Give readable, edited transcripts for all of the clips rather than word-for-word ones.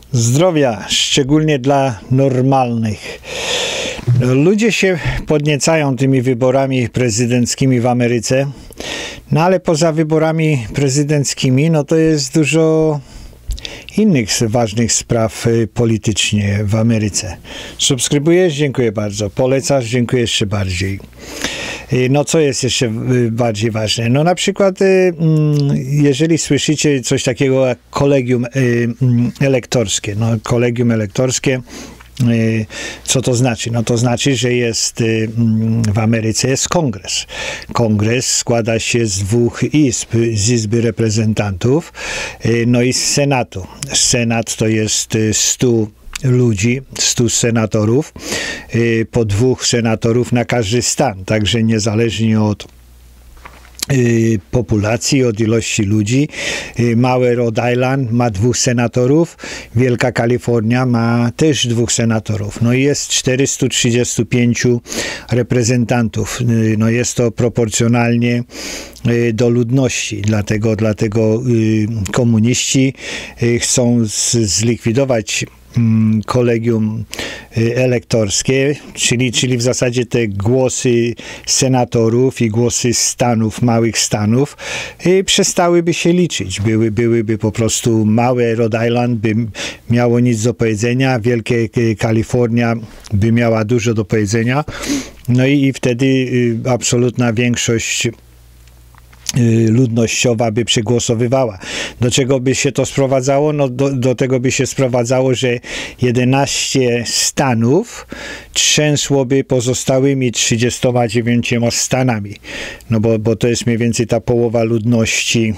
Zdrowia, szczególnie dla normalnych. Ludzie się podniecają tymi wyborami prezydenckimi w Ameryce, no ale poza wyborami prezydenckimi, no to jest dużo innych ważnych spraw politycznie w Ameryce. Subskrybujesz? Dziękuję bardzo. Polecasz? Dziękuję jeszcze bardziej. No co jest jeszcze bardziej ważne? No na przykład jeżeli słyszycie coś takiego jak kolegium elektorskie. No kolegium elektorskie, co to znaczy? No to znaczy, że jest w Ameryce jest kongres. Kongres składa się z dwóch izb. Z Izby Reprezentantów, no i z Senatu. Senat to jest 100 ludzi, 100 senatorów, po 2 senatorów na każdy stan, także niezależnie od populacji, od ilości ludzi. Małe Rhode Island ma 2 senatorów, Wielka Kalifornia ma też 2 senatorów. No i jest 435 reprezentantów. No jest to proporcjonalnie do ludności, dlatego komuniści chcą zlikwidować kolegium elektorskie, czyli w zasadzie te głosy senatorów i głosy stanów, małych stanów przestałyby się liczyć. Byłyby po prostu małe Rhode Island by miało nic do powiedzenia, Wielkie Kalifornia by miała dużo do powiedzenia, no i wtedy absolutna większość ludnościowa by przegłosowywała. Do czego by się to sprowadzało? No do tego by się sprowadzało, że 11 stanów trzęsłoby pozostałymi 39 stanami. No bo to jest mniej więcej ta połowa ludności.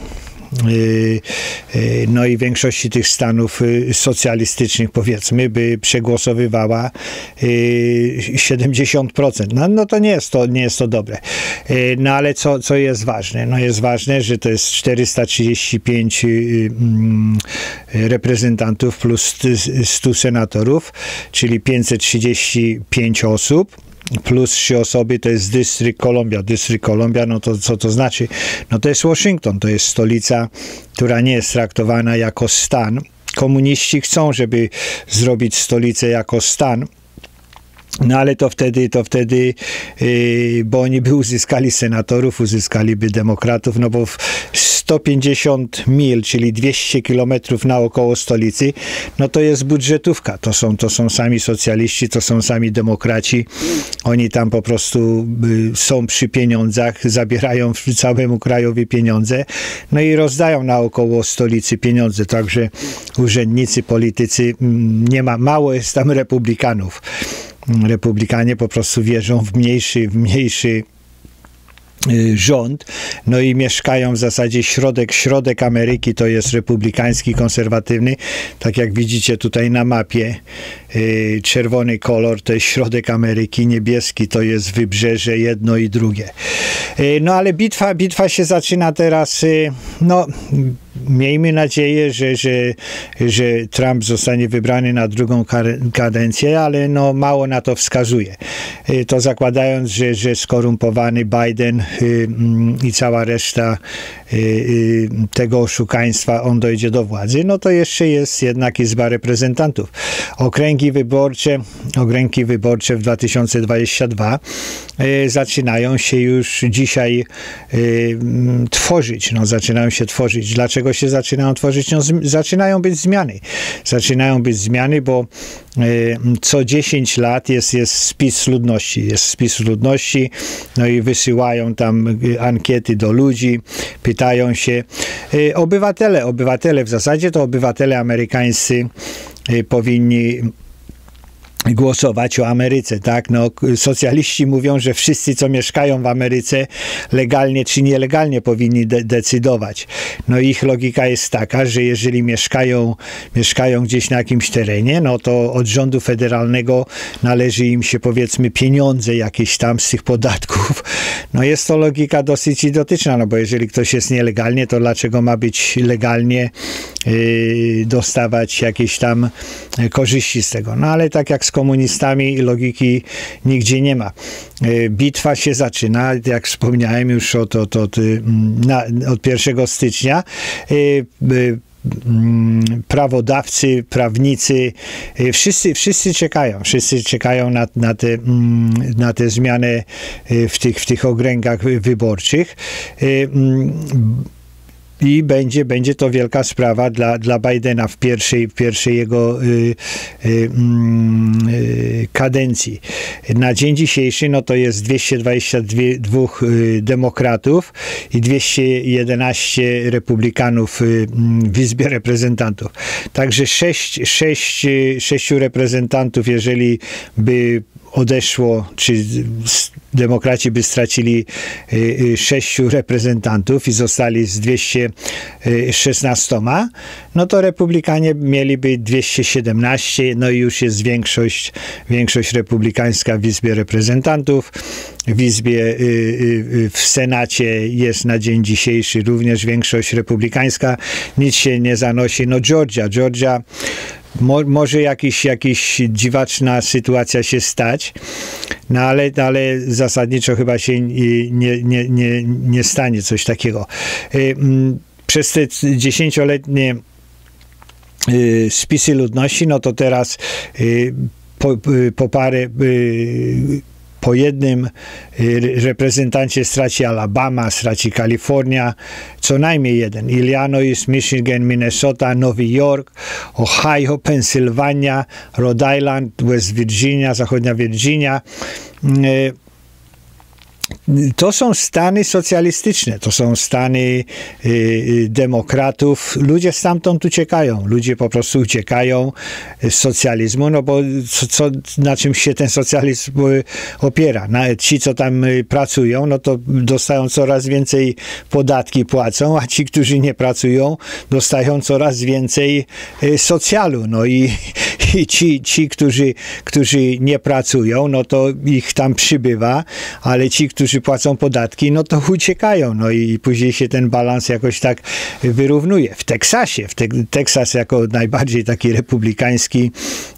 No i większości tych stanów socjalistycznych, powiedzmy, by przegłosowywała 70%. No to nie jest to dobre. No ale co jest ważne? No jest ważne, że to jest 435 reprezentantów plus 100 senatorów, czyli 535 osób. Plus 3 osoby to jest Dystrykt Columbia. Dystrykt Columbia, no to co to znaczy? No to jest Waszyngton, to jest stolica, która nie jest traktowana jako stan. Komuniści chcą, żeby zrobić stolicę jako stan. No ale to wtedy bo oni by uzyskali senatorów, uzyskaliby demokratów, no bo 150 mil, czyli 200 kilometrów naokoło stolicy, no to jest budżetówka. To są sami socjaliści, to są sami demokraci. Oni tam po prostu są przy pieniądzach, zabierają całemu krajowi pieniądze, no i rozdają naokoło stolicy pieniądze. Także urzędnicy, politycy, mało jest tam republikanów. Republikanie po prostu wierzą w mniejszy rząd, no i mieszkają w zasadzie środek Ameryki to jest republikański, konserwatywny, tak jak widzicie tutaj na mapie, czerwony kolor to jest środek Ameryki, niebieski to jest wybrzeże, jedno i drugie. No ale bitwa się zaczyna teraz, no miejmy nadzieję, że Trump zostanie wybrany na drugą kadencję, ale no mało na to wskazuje. To zakładając, że skorumpowany Biden i cała reszta tego oszukaństwa, on dojdzie do władzy, no to jeszcze jest jednak Izba Reprezentantów. Okręgi wyborcze w 2022 zaczynają się już dzisiaj tworzyć. No, zaczynają się tworzyć. Dlaczego się zaczynają tworzyć? No, zaczynają być zmiany. Zaczynają być zmiany, bo co 10 lat jest spis ludności. Jest spis ludności, no i wysyłają tam ankiety do ludzi, pytają się. Obywatele, w zasadzie to obywatele amerykańscy powinni głosować o Ameryce, tak? No, socjaliści mówią, że wszyscy, co mieszkają w Ameryce, legalnie czy nielegalnie powinni decydować. No ich logika jest taka, że jeżeli mieszkają gdzieś na jakimś terenie, no to od rządu federalnego należy im się, powiedzmy, pieniądze jakieś tam z tych podatków. No jest to logika dosyć idiotyczna, no bo jeżeli ktoś jest nielegalnie, to dlaczego ma być legalnie dostawać jakieś tam korzyści z tego? No ale tak jak z komunistami logiki nigdzie nie ma. Bitwa się zaczyna, jak wspomniałem już od 1 stycznia. prawodawcy, prawnicy, wszyscy czekają na te zmiany w tych okręgach wyborczych. I będzie to wielka sprawa dla Bidena w pierwszej jego kadencji. Na dzień dzisiejszy no to jest 222 demokratów i 211 republikanów w Izbie Reprezentantów. Także 6 reprezentantów, jeżeli by odeszło, czy demokraci by stracili 6 reprezentantów i zostali z 216, no to republikanie mieliby 217, no i już jest większość republikańska w Izbie Reprezentantów. W Senacie jest na dzień dzisiejszy również większość republikańska. Nic się nie zanosi. No Georgia może jakaś dziwaczna sytuacja się stać, no ale zasadniczo chyba się nie stanie coś takiego. Przez te 10-letnie spisy ludności, no to teraz po jednym reprezentancie straci Alabama, straci Kalifornia, co najmniej jeden. Illinois, Michigan, Minnesota, Nowy Jork, Ohio, Pensylwania, Rhode Island, West Virginia, Zachodnia Virginia. To są stany socjalistyczne, to są stany demokratów. Ludzie stamtąd uciekają. Ludzie po prostu uciekają z socjalizmu, no bo na czym się ten socjalizm opiera? Ci, co tam pracują, no to dostają coraz więcej podatki, płacą, a ci, którzy nie pracują, dostają coraz więcej socjalu. No i ci którzy nie pracują, no to ich tam przybywa, ale ci, którzy płacą podatki, no to uciekają. No i później się ten balans jakoś tak wyrównuje. W Teksasie, Teksas jako najbardziej taki republikański,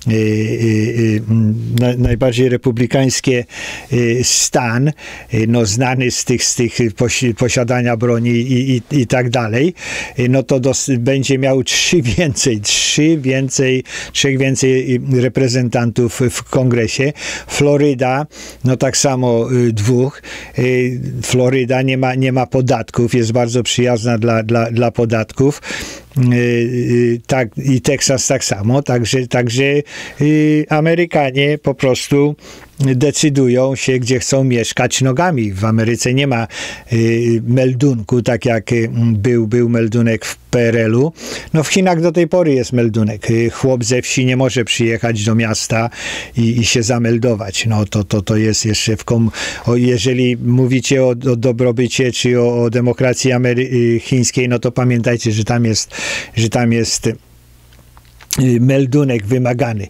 najbardziej republikański stan, no znany z tych posiadania broni i tak dalej, no to będzie miał 3 więcej reprezentantów w kongresie. Floryda, no tak samo 2. Floryda nie ma podatków, jest bardzo przyjazna dla podatków. Tak, i Teksas tak samo, także Amerykanie po prostu decydują się, gdzie chcą mieszkać nogami. W Ameryce nie ma meldunku, tak jak był meldunek w PRL-u. No w Chinach do tej pory jest meldunek. Chłop ze wsi nie może przyjechać do miasta i się zameldować. No to jest jeszcze jeżeli mówicie o dobrobycie czy o demokracji chińskiej, no to pamiętajcie, że tam jest meldunek wymagany.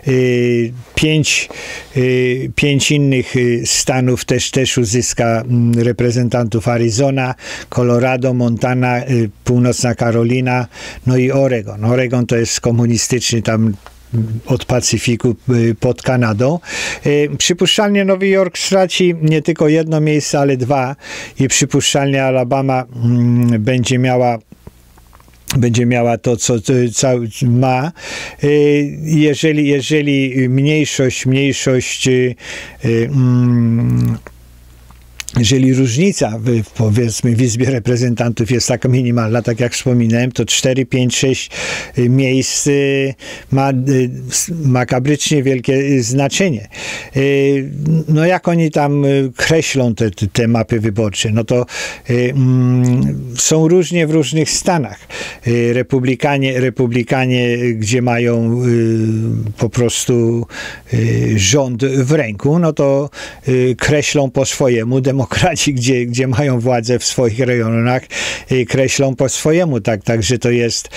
5 innych stanów też uzyska reprezentantów: Arizona, Colorado, Montana, Północna Karolina, no i Oregon. Oregon to jest komunistyczny, tam od Pacyfiku pod Kanadą. Przypuszczalnie Nowy Jork straci nie tylko 1 miejsce, ale 2 i przypuszczalnie Alabama będzie miała to, co ma. Jeżeli mniejszość jeżeli różnica powiedzmy w Izbie Reprezentantów jest taka minimalna, tak jak wspominałem, to 4, 5, 6 miejsc ma makabrycznie wielkie znaczenie. No jak oni tam kreślą te mapy wyborcze, no to są różnie w różnych stanach. Republikanie, gdzie mają po prostu rząd w ręku, no to kreślą po swojemu. Demokraci, gdzie mają władzę w swoich rejonach, kreślą po swojemu. Także to jest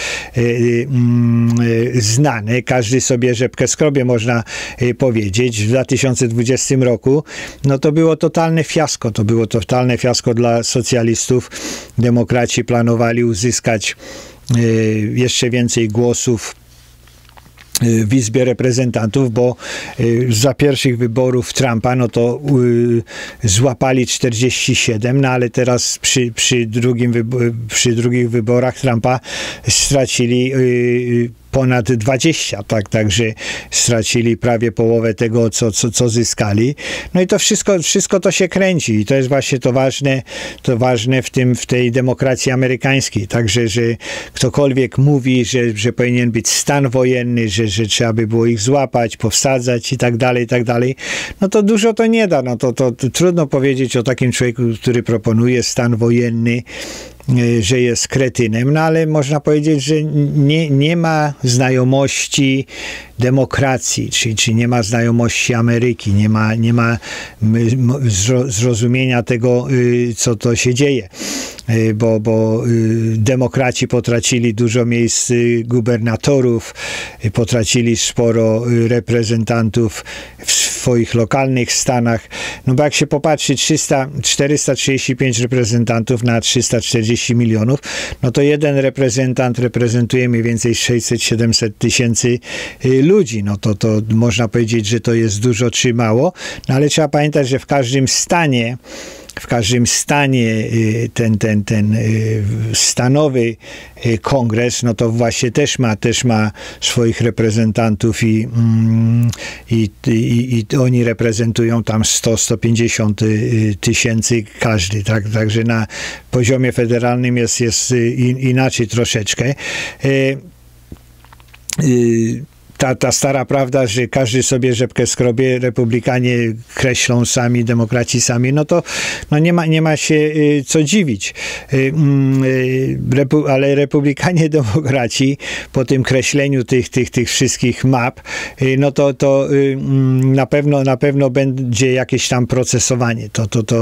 znane. Każdy sobie rzepkę skrobie, można powiedzieć. W 2020 roku no to było totalne fiasko. To było totalne fiasko dla socjalistów. Demokraci planowali uzyskać jeszcze więcej głosów w Izbie Reprezentantów, bo za pierwszych wyborów Trumpa, no to złapali 47, no ale teraz przy drugich wyborach Trumpa stracili ponad 20, tak, także stracili prawie połowę tego, co zyskali. No i to wszystko to się kręci i to jest właśnie to ważne w tej demokracji amerykańskiej. Także, że ktokolwiek mówi, że powinien być stan wojenny, że trzeba by było ich złapać, powsadzać i tak dalej, no to dużo to nie da. No to trudno powiedzieć o takim człowieku, który proponuje stan wojenny, że jest kretynem, no ale można powiedzieć, że nie ma znajomości demokracji, czy nie ma znajomości Ameryki, nie ma zrozumienia tego, co to się dzieje. Bo demokraci potracili dużo miejsc gubernatorów, potracili sporo reprezentantów w swoich lokalnych stanach. No bo jak się popatrzy, 435 reprezentantów na 340 milionów, no to jeden reprezentant reprezentuje mniej więcej 600-700 tysięcy ludzi. No to można powiedzieć, że to jest dużo czy mało, no ale trzeba pamiętać, że w każdym stanie ten stanowy kongres, no to właśnie też ma swoich reprezentantów i oni reprezentują tam 100-150 tysięcy każdy, tak? Także na poziomie federalnym jest inaczej troszeczkę. Ta stara prawda, że każdy sobie rzepkę skrobie, republikanie kreślą sami, demokraci sami, no to nie ma się co dziwić. Ale republikanie, demokraci po tym kreśleniu tych wszystkich map, no to na pewno będzie jakieś tam procesowanie.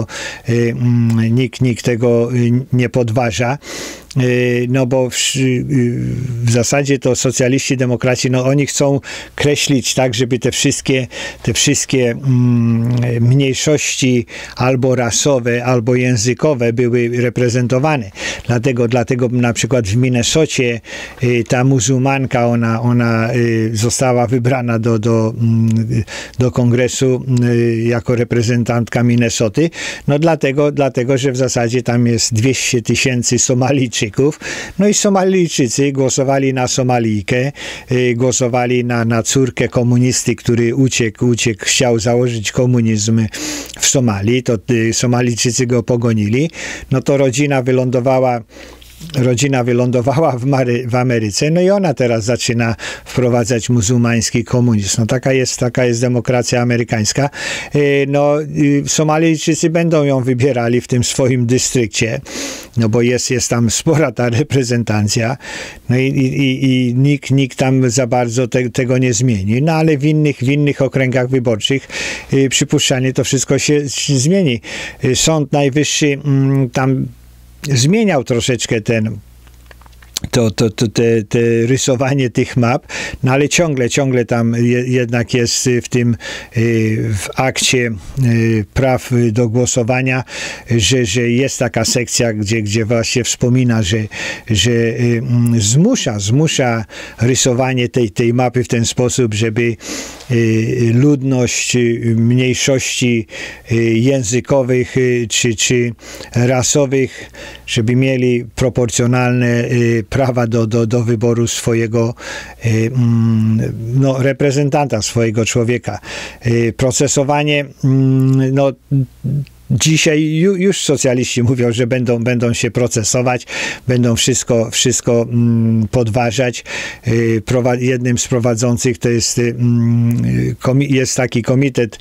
Nikt tego nie podważa. No bo w zasadzie to socjaliści, demokraci, no oni chcą kreślić tak, żeby te wszystkie mniejszości albo rasowe, albo językowe były reprezentowane. Dlatego na przykład w Minnesocie ta muzułmanka, ona została wybrana do kongresu jako reprezentantka Minnesoty. No dlatego, że w zasadzie tam jest 200 tysięcy Somalijczyków. No i Somalijczycy głosowali na Somalijkę, głosowali na córkę komunisty, który uciekł, chciał założyć komunizm w Somalii, to Somalijczycy go pogonili, no to rodzina wylądowała w Ameryce, no i ona teraz zaczyna wprowadzać muzułmański komunizm. No taka jest demokracja amerykańska. No Somalijczycy będą ją wybierali w tym swoim dystrykcie, no bo jest tam spora ta reprezentacja, no i nikt tam za bardzo tego nie zmieni. No ale w innych okręgach wyborczych przypuszczalnie to wszystko się zmieni. Sąd Najwyższy tam zmieniał troszeczkę te rysowanie tych map, no ale ciągle tam jednak jest w akcie praw do głosowania, że jest taka sekcja, gdzie właśnie wspomina, że zmusza rysowanie tej mapy w ten sposób, żeby ludność mniejszości językowych czy rasowych, żeby mieli proporcjonalne prawa do wyboru swojego reprezentanta, swojego człowieka. Procesowanie, no dzisiaj już socjaliści mówią, że będą się procesować, będą wszystko podważać. Jednym z prowadzących to jest taki komitet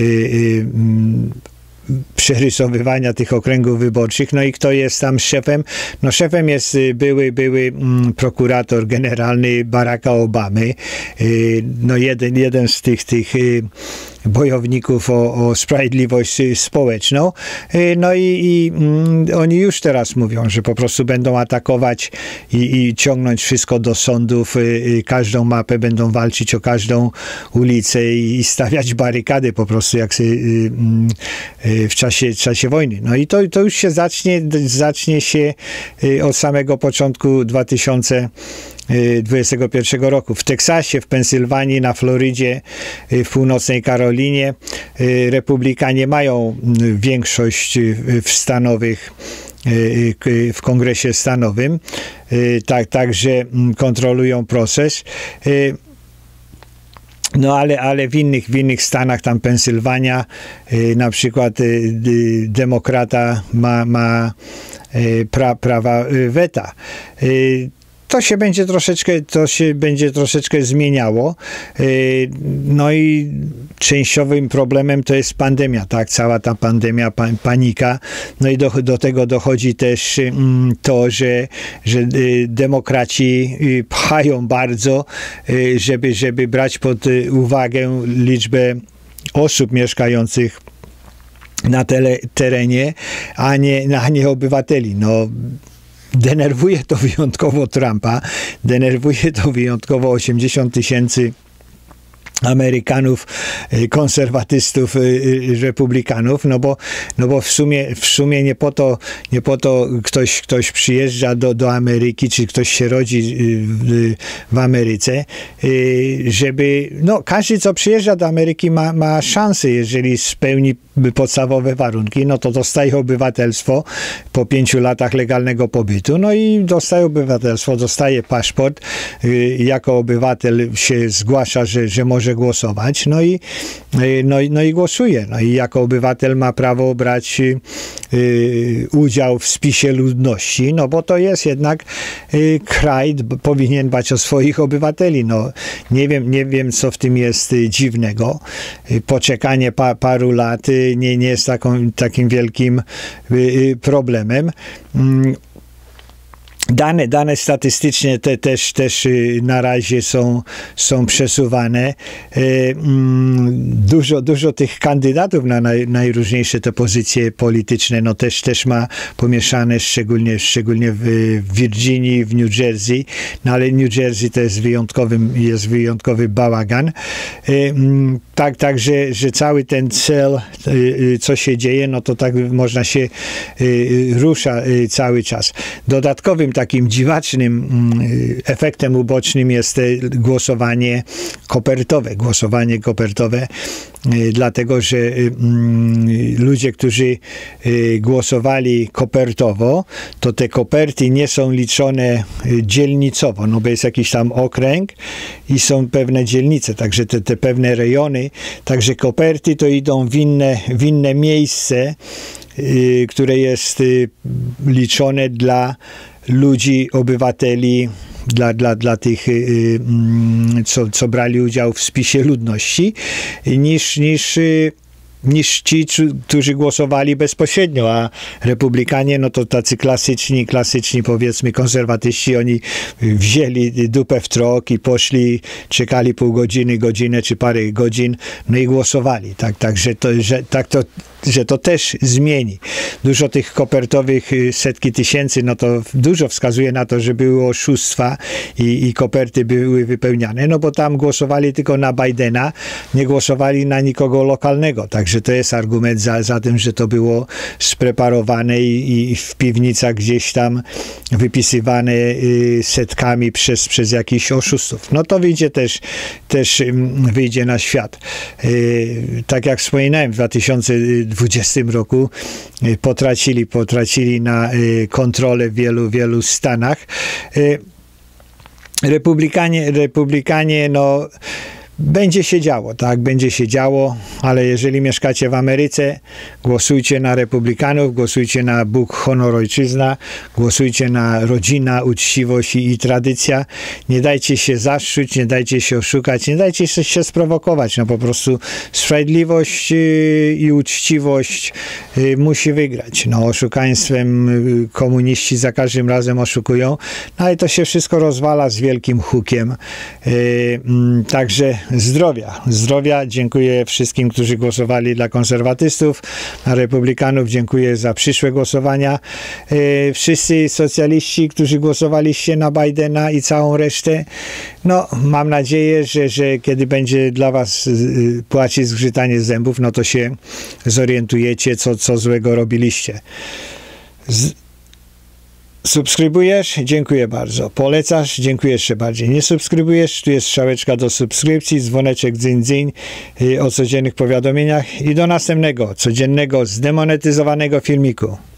przerysowywania tych okręgów wyborczych. No i kto jest tam szefem? No szefem jest były prokurator generalny Baracka Obamy. No jeden z tych bojowników o sprawiedliwość społeczną. No i oni już teraz mówią, że po prostu będą atakować i ciągnąć wszystko do sądów. Każdą mapę będą walczyć o każdą ulicę i stawiać barykady po prostu jak w czasie wojny. No i to już się zacznie się od samego początku 2020 2021 roku. W Teksasie, w Pensylwanii, na Florydzie, w północnej Karolinie republikanie mają większość w stanowych, w Kongresie Stanowym, także kontrolują proces. No ale w innych stanach, tam Pensylwania, na przykład demokrata ma prawa weta. To się będzie troszeczkę zmieniało. No i częściowym problemem to jest pandemia, tak? Cała ta pandemia, panika. No i do tego dochodzi też to, że demokraci pchają bardzo, żeby brać pod uwagę liczbę osób mieszkających na terenie, a nie obywateli. No, denerwuje to wyjątkowo Trumpa, denerwuje to wyjątkowo 80 000 Amerykanów, konserwatystów, republikanów, no bo w sumie nie po to ktoś przyjeżdża do Ameryki, czy ktoś się rodzi w Ameryce, żeby, no każdy, co przyjeżdża do Ameryki ma szansę, jeżeli spełni podstawowe warunki, no to dostaje obywatelstwo po 5 latach legalnego pobytu, no i dostaje obywatelstwo, dostaje paszport, jako obywatel się zgłasza, że może głosować, no i głosuje. No i jako obywatel ma prawo brać udział w spisie ludności, no bo to jest jednak kraj, powinien dbać o swoich obywateli. No, nie wiem, co w tym jest dziwnego. Poczekanie paru lat nie jest takim wielkim problemem. Dane statystyczne też na razie są przesuwane. Dużo tych kandydatów na najróżniejsze te pozycje polityczne, no też ma pomieszane, szczególnie w Virginii, w New Jersey, no ale New Jersey to jest wyjątkowy bałagan. Także że cały ten cel, co się dzieje, no to tak można się rusza cały czas. Dodatkowym takim dziwacznym efektem ubocznym jest głosowanie kopertowe, dlatego, że ludzie, którzy głosowali kopertowo, to te koperty nie są liczone dzielnicowo, no bo jest jakiś tam okręg i są pewne dzielnice, także te pewne rejony, także koperty to idą w inne miejsce, które jest liczone dla ludzi, obywateli, dla tych, co brali udział w spisie ludności, niż ci, którzy głosowali bezpośrednio, a republikanie, no to tacy klasyczni powiedzmy konserwatyści, oni wzięli dupę w trok i poszli, czekali pół godziny, godzinę czy parę godzin, no i głosowali. Że to też zmieni. Dużo tych kopertowych, setki tysięcy, no to dużo wskazuje na to, że były oszustwa i koperty były wypełniane, no bo tam głosowali tylko na Bidena, nie głosowali na nikogo lokalnego, także to jest argument za tym, że to było spreparowane i w piwnicach gdzieś tam wypisywane setkami przez jakichś oszustów. No to też wyjdzie na świat. Tak jak wspominałem, w 2020 roku potracili na kontrolę w wielu stanach. Republikanie, no będzie się działo, tak, będzie się działo, ale jeżeli mieszkacie w Ameryce, głosujcie na republikanów, głosujcie na Bóg, honor, ojczyzna, głosujcie na rodzina, uczciwość i tradycja. Nie dajcie się zaszczuć, nie dajcie się oszukać, nie dajcie się sprowokować. No po prostu sprawiedliwość i uczciwość musi wygrać. No oszukaństwem komuniści za każdym razem oszukują, no ale to się wszystko rozwala z wielkim hukiem. Także zdrowia. Dziękuję wszystkim, którzy głosowali dla konserwatystów, na republikanów. Dziękuję za przyszłe głosowania. Wszyscy socjaliści, którzy głosowaliście na Bidena i całą resztę, no mam nadzieję, że kiedy będzie dla was płacić zgrzytanie zębów, no to się zorientujecie, co złego robiliście. Subskrybujesz? Dziękuję bardzo. Polecasz? Dziękuję jeszcze bardziej. Nie subskrybujesz? Tu jest strzałeczka do subskrypcji, dzwoneczek dzyń o codziennych powiadomieniach i do następnego, codziennego, zdemonetyzowanego filmiku.